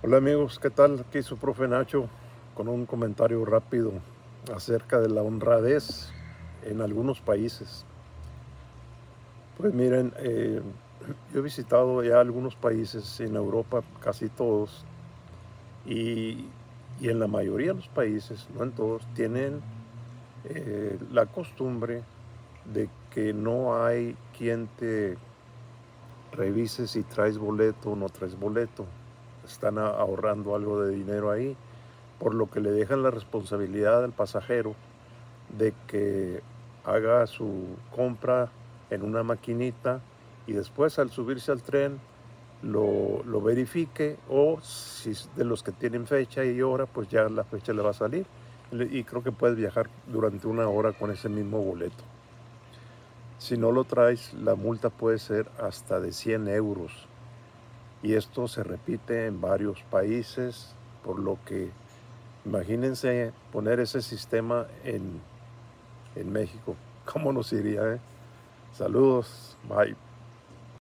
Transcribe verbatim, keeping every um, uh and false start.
Hola amigos, ¿qué tal? Aquí su profe Nacho con un comentario rápido acerca de la honradez en algunos países. Pues miren, eh, yo he visitado ya algunos países en Europa, casi todos, y, y en la mayoría de los países, no en todos, tienen eh, la costumbre de que no hay quien te revise si traes boleto o no traes boleto. Están a- ahorrando algo de dinero ahí, por lo que le dejan la responsabilidad al pasajero de que haga su compra en una maquinita y después al subirse al tren lo, lo verifique, o si es de los que tienen fecha y hora, pues ya la fecha le va a salir. Y creo que puedes viajar durante una hora con ese mismo boleto. Si no lo traes, la multa puede ser hasta de cien euros. Y esto se repite en varios países, por lo que imagínense poner ese sistema en, en México. ¿Cómo nos iría, eh? Saludos, bye.